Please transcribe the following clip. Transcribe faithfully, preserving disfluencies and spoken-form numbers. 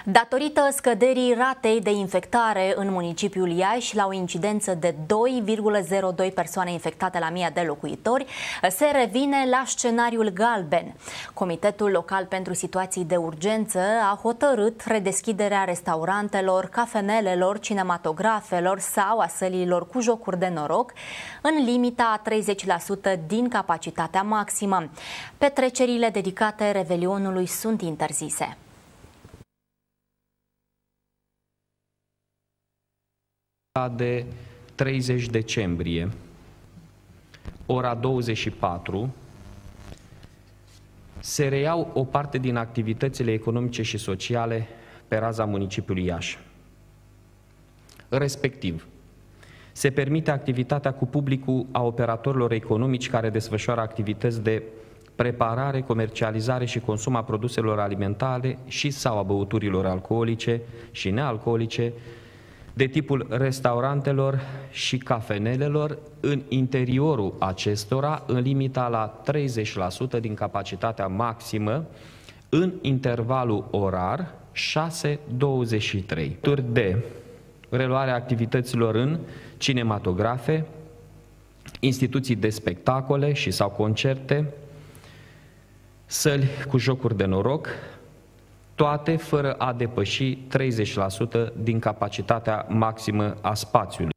Datorită scăderii ratei de infectare în municipiul Iași la o incidență de doi virgulă zero doi persoane infectate la mie de locuitori, se revine la scenariul galben. Comitetul Local pentru Situații de Urgență a hotărât redeschiderea restaurantelor, cafenelelor, cinematografelor sau a sălilor cu jocuri de noroc în limita a treizeci la sută din capacitatea maximă. Petrecerile dedicate Revelionului sunt interzise. De treizeci decembrie, ora douăzeci și patru, se reiau o parte din activitățile economice și sociale pe raza municipiului Iași. Respectiv, se permite activitatea cu publicul a operatorilor economici care desfășoară activități de preparare, comercializare și consum a produselor alimentare și sau a băuturilor alcoolice și nealcoolice, de tipul restaurantelor și cafenelelor în interiorul acestora, în limita la treizeci la sută din capacitatea maximă, în intervalul orar șase douăzeci și trei. De reluarea activităților în cinematografe, instituții de spectacole și sau concerte, săli cu jocuri de noroc, toate fără a depăși treizeci la sută din capacitatea maximă a spațiului.